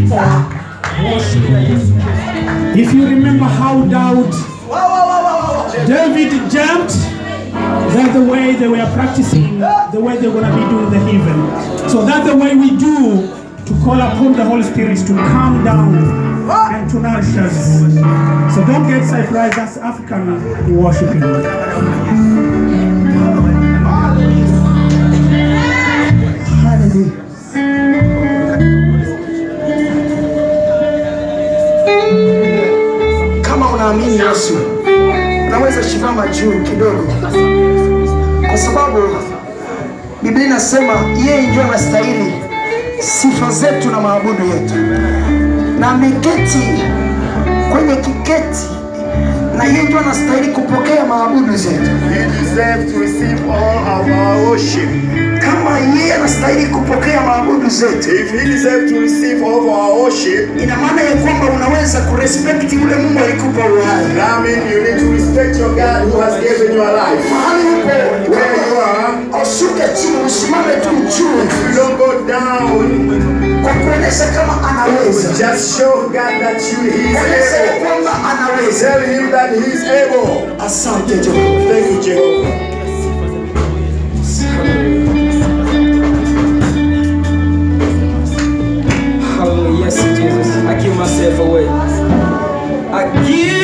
people worshiping. If you remember how David jumped, that's the way they were practicing, the way they're going to be doing the heaven. So that's the way we do to call upon the Holy Spirit to come down and to nourish us. So don't get surprised, that's African worshiping. Hallelujah. Kama unaamini Yesu, unaweza shimama juu kidogo, kwa sababu Biblia inasema yeye ndiye anastahili sifa zetu na maabudu yetu, na ameketi kwenye kiketi, na yeye ndiye anastahili kupokea maabudu zetu. He deserves to receive all of our worship. Kama yeye anastahili kupokea maabudu zetu, If he deserves to receive all of our worship, ina maana ya kwamba unaweza kurespect yule Mungu alikupa uhai. that means you need to respect your God who has given you a life. Mahali upo, Where you are, ushuke chini, usimame tu juu, you don't go down. kwa kuonesha kama anaweza. Just show God that he is Kuonesha able. kwamba anaweza. Tell him that he is able. Asante Jehova. Thank you, Jehovah. Hallelujah. Yes, Jesus. I give myself away. I give